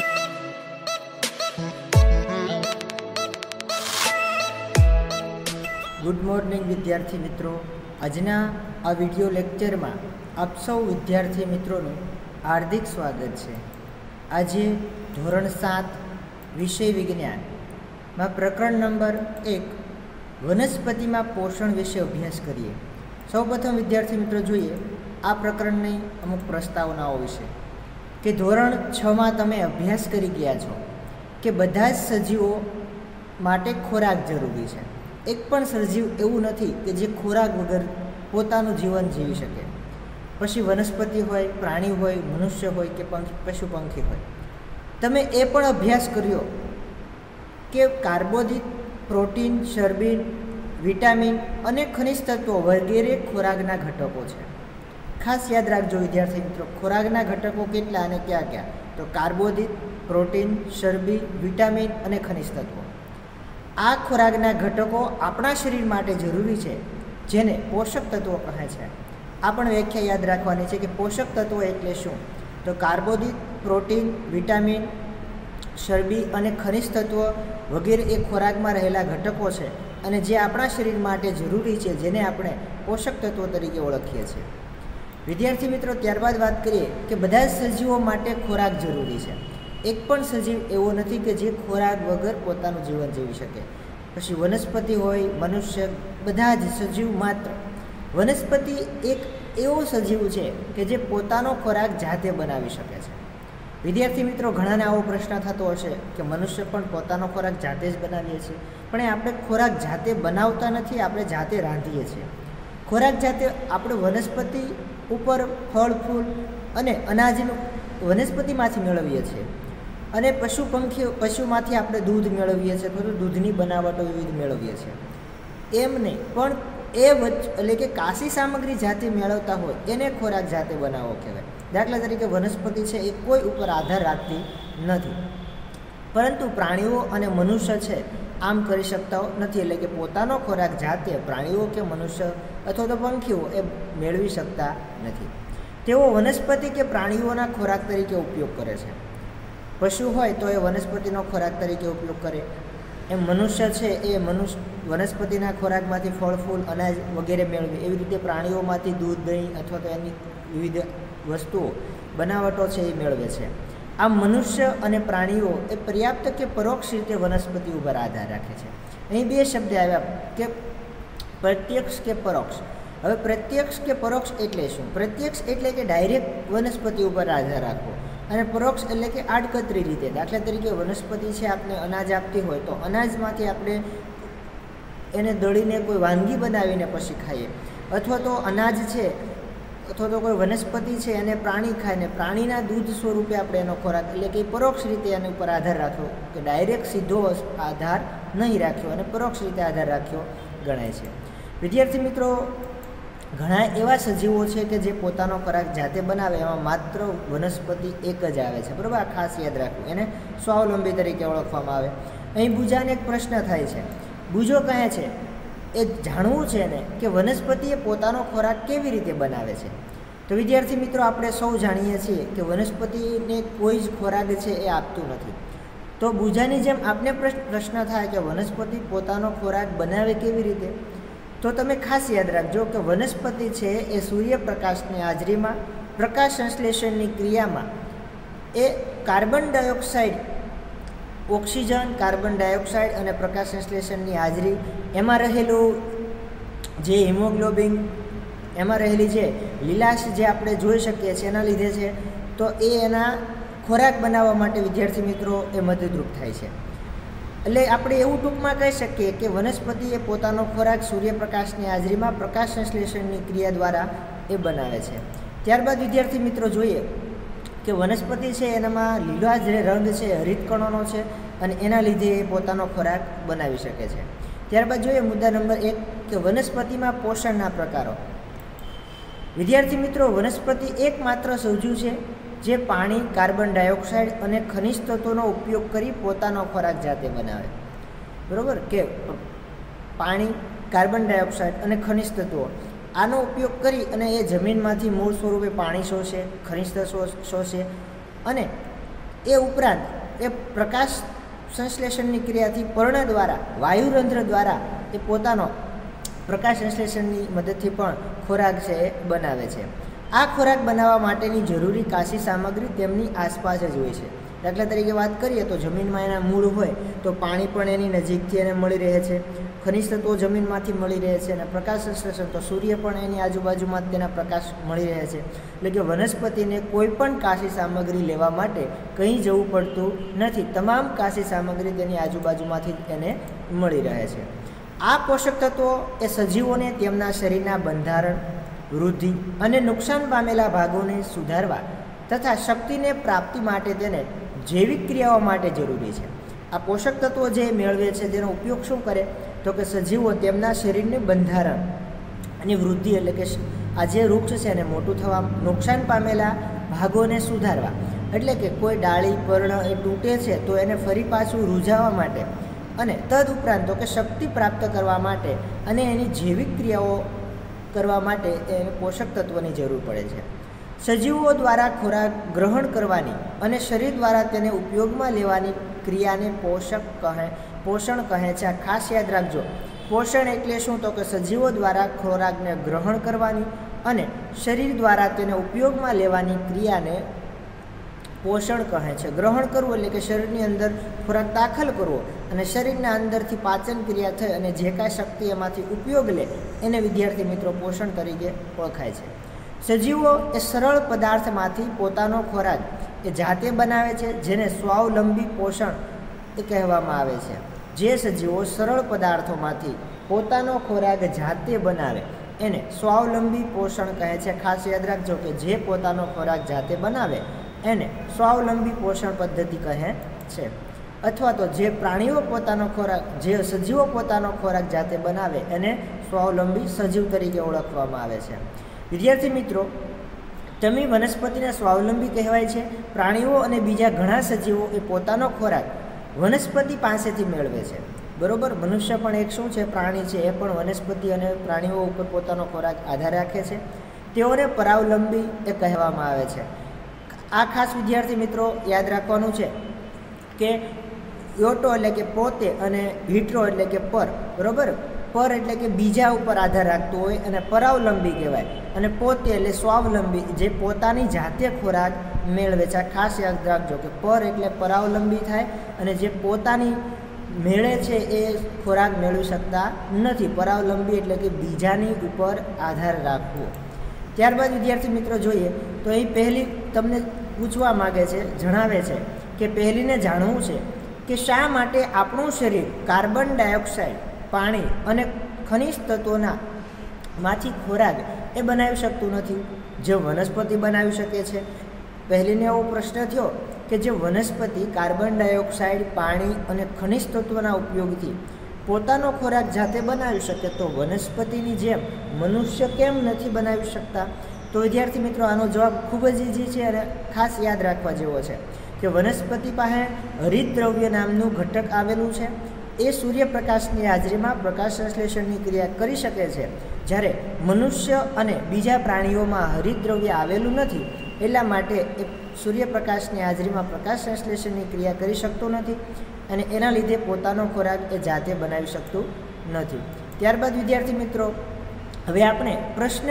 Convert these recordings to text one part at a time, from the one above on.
Good morning विद्यार्थी मित्रों। आजना आ video lecture में आप सौ विद्यार्थी मित्रों हार्दिक स्वागत है। आज धोरण 7 विषय विज्ञान में प्रकरण नंबर 1 वनस्पति में पोषण विषय अभ्यास करिए। सौ प्रथम विद्यार्थी मित्रों जोईए आ प्रकरण की अमुक प्रस्तावनाओं विषय कि धोरण 6 में तमे अभ्यास करी गया छो कि बधा ज सजीवों माटे खोराक जरूरी है। एक पण सजीव एवं नहीं कि जे खोराक वगर पोतानुं जीवन जीवी शके। पछी वनस्पति होय, प्राणी होय, मनुष्य होय के पशु पंखी होय। तमे ए पण अभ्यास कर्यो कि कार्बोदित, प्रोटीन, चरबी, विटामिन अने खनिज तत्वों वगैरे खोराकना घटकों छे। खास याद राखजो विद्यार्थी मित्रों, खोराकना घटकों केटला अने क्या क्या? तो कार्बोदित, प्रोटीन, चरबी, विटामिन अने खनिज तत्वों। आ खोराकना घटकों आपणा शरीर माटे जरूरी है, जेने पोषक तत्वों कहे छे। आ पण व्याख्या याद राखवानी छे कि पोषक तत्वों एटले शुं? तो कार्बोदित, प्रोटीन, विटामिन, चरबी अने खनिज तत्वों वगैरे ए खोराकमां रहेला घटकों छे अने जे आपणा शरीर माटे जरूरी है, जेने आपणे पोषक तत्वों तरीके ओळखीए छीए। विद्यार्थी मित्रों, त्यारबाद बात करिए कि बधा सजीवों माटे खोराक जरूरी है। एक पण सजीव एवो नहीं कि जे खोराक वगर पोतानुं जीवन जीवी शके। पछी वनस्पति होय, मनुष्य, बधा ज सजीव मात्र। वनस्पति एक एवो सजीव है कि जे पोतानो खोराक जाते बनावी शके छे। विद्यार्थी मित्रों, घणाने आवो प्रश्न थतो हशे कि मनुष्य पण पोतानो खोराक जाते ज बनावीए छीए, पण आपणे खोराक जाते बनावता नथी, आपणे जाते रांधीए छीए। खोराक जाते आपणे वनस्पति उपर फळ, फूल अने अनाजनुं वनस्पतिमांथी मेळवीए छीए अने पशुमांथी आपणे दूध मेळवीए छीए, तो दूधनी बनावटो विविध मेळवीए छीए। एम नहीं पण एटले कि काशी सामग्री जाते मेळवता होय एने खोराक जाते बनावो कहेवाय। दाखला तरीके वनस्पति छे ए कोई उपर आधार राखती नथी, परंतु प्राणीओ अने मनुष्य छे आम करी शकता नथी। एटले कि पोतानो खोराक जाते प्राणीओ के मनुष्य अथवा तो पंखीओ ए मेळवी शकता नथी। तेओ वनस्पति के प्राणीओना खोराक तरीके उपयोग करे छे। पशु होय तो ए वनस्पतिनो खोराक तरीके उपयोग करे। एम मनुष्य है ए वनस्पतिना खोराकमांथी फळ, फूल, अनाज वगैरह मेळवे। एवी रीते प्राणीओमांथी दूध, दही अथवा तो एनी विविध वस्तुओं बनावटो छे ए मेळवे छे। आम मनुष्य अने प्राणीओ ए पर्याप्त के परोक्ष रीते वनस्पति उपर आधार राखे छे। अहीं बे शब्द आव्या के प्रत्यक्ष के परोक्ष। हवे प्रत्यक्ष के परोक्ष एटले शुं? प्रत्यक्ष एटले कि डायरेक्ट वनस्पति उपर आधार राखવો અને પરોક્ષ એટલે કે આડકતરી રીતે। દાખલા તરીકે વનસ્પતિ છે આપણે અનાજ આપતી હોય તો અનાજમાંથી આપણે એને દળીને કોઈ વાનગી બનાવીને પછી ખાઈએ, અથવા તો અનાજ છે અથવા તો કોઈ વનસ્પતિ છે એને પ્રાણી ખાય ને પ્રાણીના દૂધ સ્વરૂપે આપણે એનો ખોરાક, એટલે કે પરોક્ષ રીતે એના ઉપર આધાર રાખ્યો, કે ડાયરેક્ટ સીધો આધાર નહીં રાખ્યો અને પરોક્ષ રીતે આધાર રાખ્યો ગણાય છે। વિદ્યાર્થી મિત્રો, घणा एवा सजीवों है कि जे पोतानो खोराक जाते बनावे, एमां मात्र वनस्पति एक ज आवे छे। बराबर, आ खास याद राखવું। एने स्वावलंबी तरीके ओळखवामां आवे। अहीं बुजाने एक प्रश्न थाय छे। बुजो कहे छे ए जाणવું छे ने कि वनस्पति पोतानो खोराक केवी रीते बनावे छे। तो विद्यार्थी मित्रों, आपणे सौ जाणीए छीए कि वनस्पतिने कोई ज खोराक छे ए आपतुं नथी। तो बुजानी जेम आपने प्रश्न थाय कि वनस्पति पोतानो खोराक बनावे केवी रीते, तो तमे खास याद राखजो कि वनस्पति है ए सूर्यप्रकाशनी हाजरी में प्रकाश संश्लेषणनी क्रिया में ए carbon dioxide, oxygen, carbon dioxide और प्रकाश संश्लेषणनी हाजरी एमां रहेलू जे हीमोग्लोबिन एमां रहेली जे लीलाश जे आपणे जोई शकीए छीए एना लीधे छे, तो एना खोराक बनाववा माटे विद्यार्थी मित्रों ए मददरूप थाय छे। એટલે આપણે એવું ટૂંકમાં કહી શકીએ કે વનસ્પતિએ પોતાનો ખોરાક સૂર્યપ્રકાશની હાજરીમાં પ્રકાશ સંશ્લેષણની ક્રિયા દ્વારા એ બનાવે છે। ત્યારબાદ વિદ્યાર્થી મિત્રો જોઈએ કે વનસ્પતિ છે એનામાં લીલા જે રંગ છે હરિત કણોનો છે અને એના લીધે એ પોતાનો ખોરાક બનાવી શકે છે। ત્યારબાદ જોઈએ મુદ્દા નંબર 1 કે વનસ્પતિમાં પોષણના પ્રકારો। વિદ્યાર્થી મિત્રો, વનસ્પતિ એકમાત્ર સજીવ છે जे पानी, कार्बन डाइऑक्साइड और खनिज तत्वों उपयोग करी पोतानो खोराक जाते बनावे। बराबर के पानी, कार्बन डाइऑक्साइड और खनिज तत्वों आनो उपयोग करी अने ए जमीन मांथी मूळ स्वरूपे पाणी शोषे, खनिज तत्वों शोषे अने એ ઉપરાંત એ પ્રકાશ સંશ્લેષણની ક્રિયાથી પર્ણ દ્વારા વાયુરંધ્ર દ્વારા એ પોતાનો પ્રકાશ સંશ્લેષણની મદદથી પણ ખોરાક છે એ બનાવે છે. આ ખોરાક બનાવવા માટેની જરૂરી કાચી સામગ્રી તેમની આસપાસ જ હોય છે. દાખલા તરીકે વાત કરીએ તો જમીનમાં એના મૂળ હોય તો પાણી પણ એની નજીકથી એને મળી રહે છે, ખનિજ તત્વો જમીનમાંથી મળી રહે છે, અને પ્રકાશ સંશ્લેષણ તો સૂર્ય પણ એની આજુબાજુમાં તેના પ્રકાશ મળી રહે છે. એટલે કે વનસ્પતિને કોઈ પણ કાચી સામગ્રી લેવા માટે કંઈ જવું પડતું નથી. તમામ કાચી સામગ્રી તેની આજુબાજુમાંથી એને મળી રહે છે. આ પોષક તત્વો એ સજીવોને તેમના શરીરના બંધારણ, વૃદ્ધિ અને નુકસાન પામેલા ભાગોને સુધારવા તથા શક્તિને પ્રાપ્તિ માટે તેને જૈવિક ક્રિયાઓ માટે જરૂરી છે. આ પોષક તત્વો જે મેળવે છે તેનો ઉપયોગ શું કરે તો કે સજીવો તેમના શરીરનું બંધારણ અને વૃદ્ધિ એટલે કે આ જે વૃક્ષ છે એને મોટું થવા, નુકસાન પામેલા ભાગોને સુધારવા એટલે કે કોઈ ડાળી પર્ણ એ તૂટે છે તો એને ફરી પાછું રૂઝાવવા માટે અને તદ ઉપરાંત તો કે શક્તિ પ્રાપ્ત કરવા માટે અને એની જૈવિક ક્રિયાઓ કરવા માટે એને પોષક તત્વોની જરૂર પડે છે. સજીવો દ્વારા ખોરાક ગ્રહણ કરવાની અને શરીર દ્વારા તેને ઉપયોગમાં લેવાની ક્રિયાને પોષણ કહે છે. આ ખાસ યાદ રાખજો. પોષણ એટલે શું તો કે સજીવો દ્વારા ખોરાકને ગ્રહણ કરવાની અને શરીર દ્વારા તેને ઉપયોગમાં લેવાની ક્રિયાને પોષણ કહે છે. ગ્રહણ કરવું એટલે કે શરીરની અંદર ખોરાક દાખલ કરવો અને શરીરના અંદરથી પાચન ક્રિયા થઈ અને જે કાંઈ શક્તિ એમાંથી ઉપયોગ લે એને વિદ્યાર્થી મિત્રો પોષણ તરીકે ઓળખાય છે. સજીવો એ સરળ પદાર્થમાંથી પોતાનો ખોરાક એ જાતે બનાવે છે, જેને સ્વાવલંબી પોષણ એ કહેવામાં આવે છે. જે સજીવો સરળ પદાર્થોમાંથી પોતાનો ખોરાક જાતે બનાવે એને સ્વાવલંબી પોષણ કહે છે. ખાસ યાદ રાખજો કે જે પોતાનો ખોરાક જાતે બનાવે એને સ્વાવલંબી પોષણ પદ્ધતિ કહે છે. અથવા તો જે પ્રાણીઓ પોતાનો ખોરાક, જે સજીવો પોતાનો ખોરાક જાતે બનાવે એને સ્વાવલંબી સજીવ તરીકે ઓળખવામાં આવે છે. વિદ્યાર્થી મિત્રો, તમે વનસ્પતિના સ્વાવલંબી કહેવાય છે. પ્રાણીઓ અને બીજા ઘણા સજીવો એ પોતાનો ખોરાક વનસ્પતિ પાસેથી મેળવે છે. બરોબર. મનુષ્ય પણ એક શું છે, પ્રાણી છે. એ પણ વનસ્પતિ અને પ્રાણીઓ ઉપર પોતાનો ખોરાક આધાર રાખે છે. તેઓને પરાવલંબી એ કહેવામાં આવે છે. આ ખાસ વિદ્યાર્થી મિત્રો યાદ રાખવાનું છે કે યોટો એટલે કે પોતે અને હિટ્રો એટલે કે પર. બરોબર. પર એટલે કે બીજા ઉપર આધાર રાખતું હોય અને પરાવલંબી કહેવાય, અને પોતે એટલે સ્વાવલંબી જે પોતાની જાતે ખોરાક મેળવે છે. આ ખાસ યાદ રાખજો કે પર એટલે પરાવલંબી થાય અને જે પોતાની મેળે છે એ ખોરાક મેળવી શકતા નથી. પરાવલંબી એટલે કે બીજાની ઉપર આધાર રાખવો. ત્યારબાદ વિદ્યાર્થી મિત્રો જોઈએ તો અહીં પહેલી તમને પૂછવા માગે છે, જણાવે છે કે પહેલીને જાણવું છે કે શા માટે આપણું શરીર કાર્બન ડાયોક્સાઇડ, પાણી અને ખનિજ તત્વોના માંથી ખોરાક એ બનાવી શકતું નથી, જે વનસ્પતિ બનાવી શકે છે. પહેલીને એવો પ્રશ્ન થયો કે જે વનસ્પતિ કાર્બન ડાયોક્સાઇડ, પાણી અને ખનિજ તત્વોના ઉપયોગથી પોતાનો ખોરાક જાતે બનાવી શકે તો વનસ્પતિની જેમ મનુષ્ય કેમ નથી બનાવી શકતા? તો વિદ્યાર્થી મિત્રો આનો જવાબ ખૂબ જ ઈઝી છે અને ખાસ યાદ રાખવા જેવો છે કે વનસ્પતિ પાસે હરિતદ્રવ્ય નામનું ઘટક આવેલું છે. એ સૂર્યપ્રકાશની હાજરીમાં પ્રકાશ સંશ્લેષણની ક્રિયા કરી શકે છે, જ્યારે મનુષ્ય અને બીજા પ્રાણીઓમાં હરિતદ્રવ્ય આવેલું નથી. એટલા માટે એ સૂર્યપ્રકાશની હાજરીમાં પ્રકાશ સંશ્લેષણની ક્રિયા કરી શકતું નથી અને એના લીધે પોતાનો ખોરાક એ જાતે બનાવી શકતું નથી. ત્યારબાદ વિદ્યાર્થી મિત્રો હવે આપણે પ્રશ્ન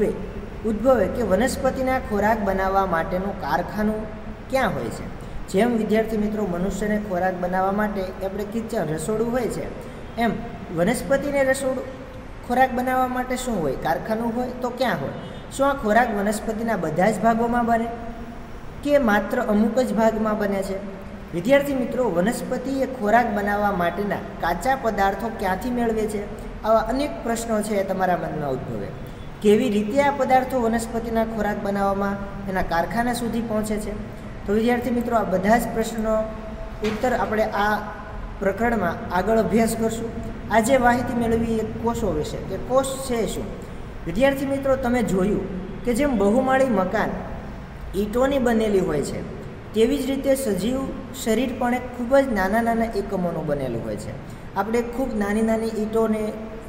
ઉદ્ભવે કે વનસ્પતિના ખોરાક બનાવવા માટેનું કારખાનું ક્યાં હોય છે? જેમ વિદ્યાર્થી મિત્રો મનુષ્યને ખોરાક બનાવવા માટે આપણે કિચન રસોડું હોય છે, એમ વનસ્પતિને ખોરાક બનાવવા માટે શું હોય? કારખાનું હોય. તો ક્યાં હોય? શું આ ખોરાક વનસ્પતિના બધા જ ભાગોમાં બને કે માત્ર અમુક જ ભાગમાં બને છે? વિદ્યાર્થી મિત્રો, વનસ્પતિ એ ખોરાક બનાવવા માટેના કાચા પદાર્થો ક્યાંથી મેળવે છે? આવા અનેક પ્રશ્નો છે એ તમારા મનમાં ઉદ્ભવે. કેવી રીતે આ પદાર્થો વનસ્પતિના ખોરાક બનાવવામાં એના કારખાના સુધી પહોંચે છે? તો વિદ્યાર્થી મિત્રો, આ બધા જ પ્રશ્નનો ઉત્તર આપણે આ પ્રકરણમાં આગળ અભ્યાસ કરશું. આજે માહિતી મેળવી એક કોષો વિશે કે કોષ છે શું. વિદ્યાર્થી મિત્રો, તમે જોયું કે જેમ બહુમાળી મકાન ઈંટોની બનેલી હોય છે, તેવી જ રીતે સજીવ શરીર પણ એક ખૂબ જ નાના નાના એકમોનું બનેલું હોય છે. આપણે ખૂબ નાની નાની ઈંટોને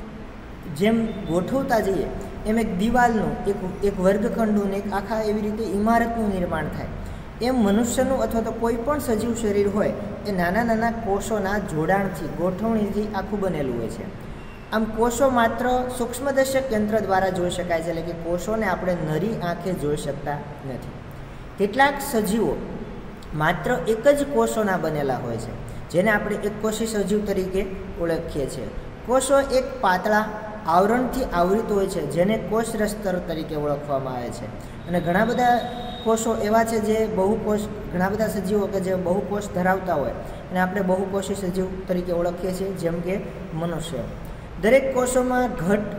જેમ ગોઠવતા જઈએ એમ એક દિવાલનું, એક વર્ગખંડનું, એક આખા એવી રીતે ઇમારતનું નિર્માણ થાય. એમ મનુષ્યનું અથવા તો કોઈ પણ સજીવ શરીર હોય એ નાના નાના કોષોના જોડાણથી ગોઠવણીથી આખું બનેલું હોય છે. આમ કોષો માત્ર સૂક્ષ્મદર્શક યંત્ર દ્વારા જોઈ શકાય છે, એટલે કે કોષોને આપણે નરી આંખે જોઈ શકતા નથી. કેટલાક સજીવો માત્ર એક જ કોષોના બનેલા હોય છે, જેને આપણે એકકોષી સજીવ તરીકે ઓળખીએ છીએ. કોષો એક પાતળા આવરણથી આવૃત હોય છે, જેને કોષરસ સ્તર તરીકે ઓળખવામાં આવે છે. અને ઘણા બધા કોષો એવા છે જે બહુકોષ, ઘણા બધા સજીવો કે જે બહુકોષ ધરાવતા હોય અને આપણે બહુકોષી સજીવ તરીકે ઓળખીએ છીએ, જેમ કે મનુષ્ય. દરેક કોષોમાં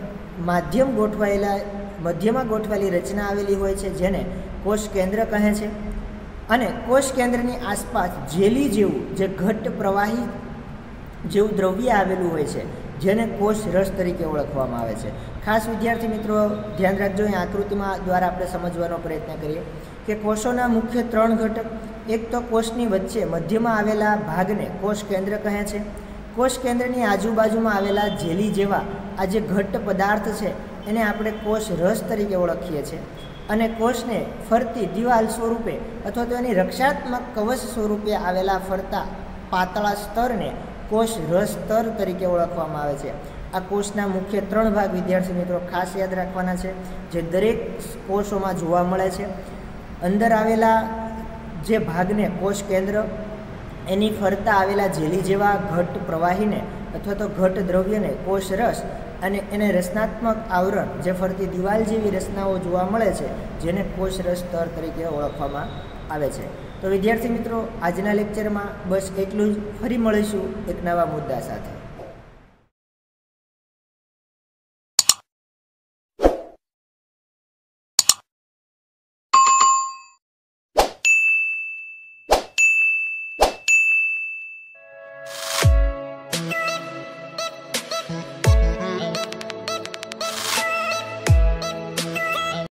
મધ્યમાં ગોઠવાયેલી રચના આવેલી હોય છે, જેને કોષ કેન્દ્ર કહે છે. અને કોષ કેન્દ્રની આસપાસ જેલી જેવું, જે ઘટ્ટ પ્રવાહી જેવું દ્રવ્ય આવેલું હોય છે, જેને કોષ રસ તરીકે ઓળખવામાં આવે છે. ખાસ વિદ્યાર્થી મિત્રો ધ્યાન રાખજો, અહીં આકૃતિમાં દ્વારા આપણે સમજવાનો પ્રયત્ન કરીએ કે કોષોના મુખ્ય 3 ઘટક. એક તો કોષની વચ્ચે મધ્યમાં આવેલા ભાગને કોષ કેન્દ્ર કહે છે. કોષ કેન્દ્રની આજુબાજુમાં આવેલા જેલી જેવા આ જે ઘટ્ટ પદાર્થ છે એને આપણે કોષ રસ તરીકે ઓળખીએ છીએ. અને કોષને ફરતી દિવાલ સ્વરૂપે અથવા તો એની રક્ષાત્મક કવચ સ્વરૂપે આવેલા ફરતા પાતળા સ્તરને કોષ રસ સ્તર તરીકે ઓળખવામાં આવે છે. આ કોષના મુખ્ય 3 ભાગ વિદ્યાર્થી મિત્રો ખાસ યાદ રાખવાના છે, જે દરેક કોષોમાં જોવા મળે છે. અંદર આવેલા જે ભાગને કોષ કેન્દ્ર, એની ફરતા આવેલા જેલી જેવા ઘટ્ટ પ્રવાહીને અથવા તો ઘટ્ટ દ્રવ્યને કોષ રસ, અને એને રચનાત્મક આવરણ, જે ફરતી દિવાલ જેવી રચનાઓ જોવા મળે છે, જેને કોષ રસ સ્તર તરીકે ઓળખવામાં આવે છે. તો વિદ્યાર્થી મિત્રો આજના લેક્ચરમાં બસ એટલું જ. ફરી મળીશું એક નવા મુદ્દા સાથે.